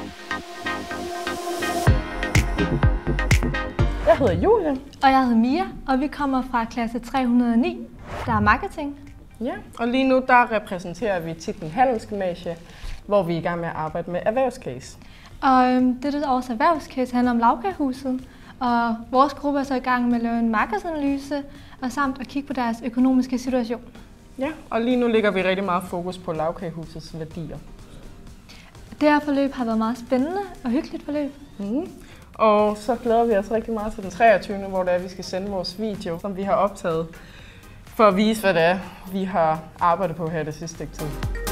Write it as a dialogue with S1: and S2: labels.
S1: Jeg hedder Julie.
S2: Og jeg hedder Mia, og vi kommer fra klasse 309, der er marketing.
S1: Ja, og lige nu der repræsenterer vi titlen Handelsgymnasie, hvor vi er i gang med at arbejde med erhvervscase.
S2: Og dette års erhvervscase handler om Lagkagehuset, og vores gruppe er så i gang med at lave en markedsanalyse, og samt at kigge på deres økonomiske situation.
S1: Ja, og lige nu lægger vi rigtig meget fokus på Lagkagehusets værdier.
S2: Det her forløb har været meget spændende og hyggeligt forløb.
S1: Og så glæder vi os rigtig meget til den 23. hvor det er, vi skal sende vores video, som vi har optaget, for at vise, hvad det er, vi har arbejdet på her det sidste stykke tid.